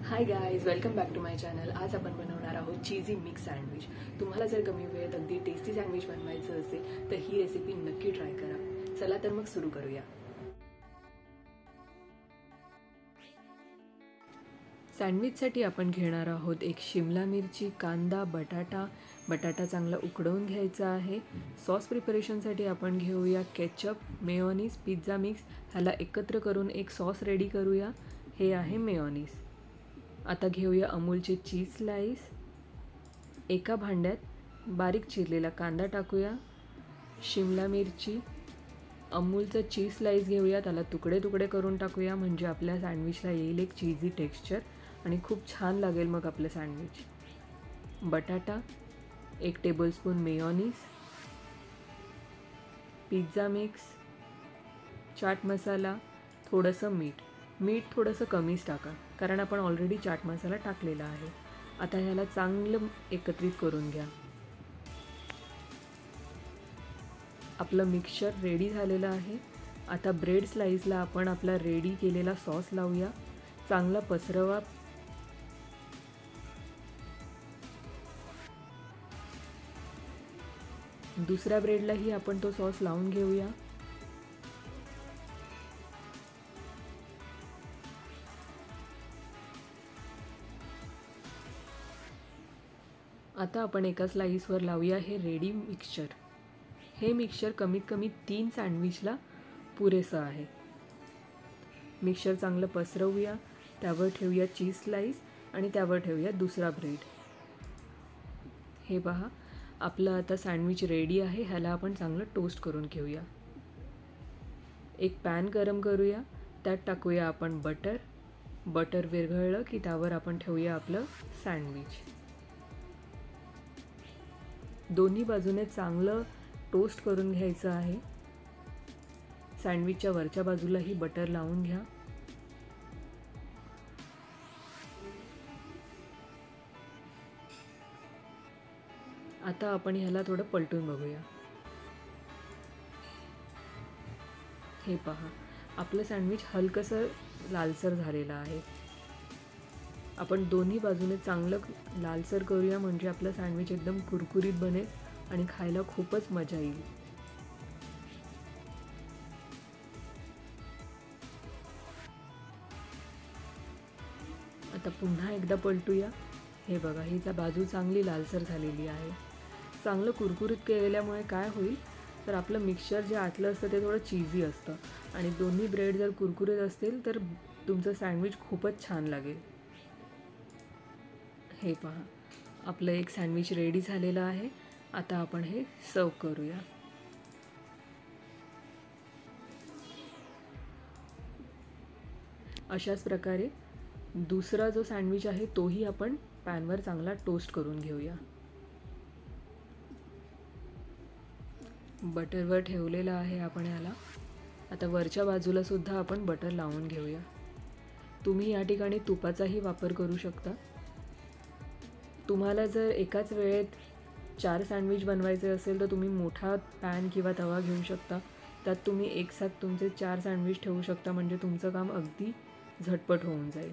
High guys, welcome back to my channel. आज आपण बनवणार आहोत चीजी मिक्स सँडविच। तुम्हाला जर कमी वेळेत अगदी टेस्टी सँडविच बनवायचं असेल तर ही रेसिपी नक्की ट्राय करा। चला तर मग सुरू करूया। सँडविचसाठी आपण घेणार आहोत एक शिमला मिरची, कांदा, बटाटा चांगला उकडवून घ्यायचा आहे। सॉस प्रिपरेशनसाठी आपण घेऊया केचप, मेयोनीज, पिझ्झा मिक्स। ह्याला एकत्र करून एक सॉस रेडी करूया। हे आहे मेयोनीज। आता घेऊया अमूलचे चीज स्लाइस। एका भांड्यात बारीक चिरलेला कांदा टाकूया, शिमला मिरची, अमूलचं चीज स्लाइस घेऊया, त्याला तुकडे तुकडे करून टाकूया म्हणजे आपल्या सँडविचला येईल एक चीजी टेक्स्चर आणि खूप छान लागेल मग आपलं सँडविच। बटाटा, 1 tablespoon mayonnaise, pizza mix, chaat masala, थोडंसं मीठ थोडंसं कमीच टाका कारण आपण ऑलरेडी चाट मसाला टाकलेला आहे। आता ह्याला चांगलं एकत्रित करून घ्या। आपलं मिक्सचर रेडी झालेलं आहे। आता ब्रेड स्लाइसला आपण आपला रेडी केलेला सॉस लावूया, चांगला पसरवा। दुसऱ्या ब्रेडलाही आपण तो सॉस लावून घेऊया। आता आपण एका स्लाइसवर लावूया हे रेडी मिक्सचर। हे मिक्सचर कमीत कमी 3 सँडविचला पुरेसं आहे। मिक्सचर चांगलं पसरवूया, त्यावर ठेवूया चीज स्लाइस आणि त्यावर ठेवूया दुसरा ब्रेड। हे पहा, आपलं आता सँडविच रेडी आहे। ह्याला आपण चांगलं टोस्ट करून घेऊया। एक पॅन गरम करूया, त्यात टाकूया आपण बटर विरघळलं की त्यावर आपण ठेवूया आपलं सँडविच। दोन्ही बाजूने चांगलं टोस्ट करून घ्यायचं आहे। सँडविचच्या वरच्या बाजूलाही बटर लावून घ्या। आता आपण ह्याला थोडं पलटून बघूया। हे पहा, आपलं सँडविच हलकसं लालसर झालेलं आहे। आपण दोन्ही बाजूने चांगलं लालसर करूया म्हणजे आपलं सँडविच एकदम कुरकुरीत बनेल आणि खायला खूपच मजा येईल। आता पुन्हा एकदा पलटूया। हे बघा, हिचा बाजू चांगली लालसर झालेली आहे। चांगलं कुरकुरीत केल्यामुळे काय होईल तर आपलं मिक्सचर जे आतलं असतं ते थोडं चीजी असतं आणि दोन्ही ब्रेड जर कुरकुरीत असतील तर तुमचं सँडविच खूपच छान लागेल। हे पहा, आपलं एक सँडविच रेडी झालेलं आहे। आता आपण हे सर्व करूया। अशाच प्रकारे दुसरा जो सँडविच आहे तोही आपण पॅनवर चांगला टोस्ट करून घेऊया। बटरवर ठेवलेला आहे आपण याला। आता वरच्या बाजूला सुद्धा आपण बटर लावून घेऊया। तुम्ही या ठिकाणी तुपाचाही वापर करू शकता। तुम्हाला जर एकाच वेळेत 4 सँडविच बनवायचे असेल तर तुम्ही मोठा पॅन किंवा तवा घेऊ शकता। त्यात तुम्ही एकसाथ तुमचे 4 सँडविच ठेवू शकता म्हणजे तुमचं काम अगदी झटपट होऊन जाईल।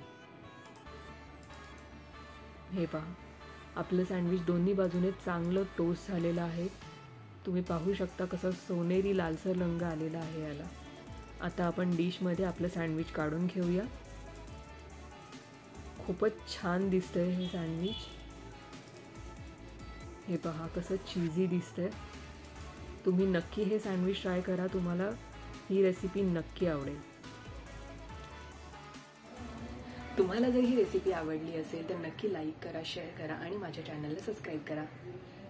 हे पहा, आपलं सँडविच दोन्ही बाजूने चांगलं टोस्ट झालेलं आहे। तुम्ही पाहू शकता कसं सोनेरी लालसर रंग आलेला आहे याला। आता आपण डिशमध्ये आपलं सँडविच काढून घेऊया। खूपच छान दिसतंय हे सँडविच। हे पहा कसं चीजी दिसतंय। तुम्ही नक्की हे सँडविच ट्राय करा, तुम्हाला ही रेसिपी नक्की आवडेल। तुम्हाला जर ही रेसिपी आवडली असेल तर नक्की लाईक करा, शेअर करा आणि माझ्या चॅनलला सबस्क्राईब करा।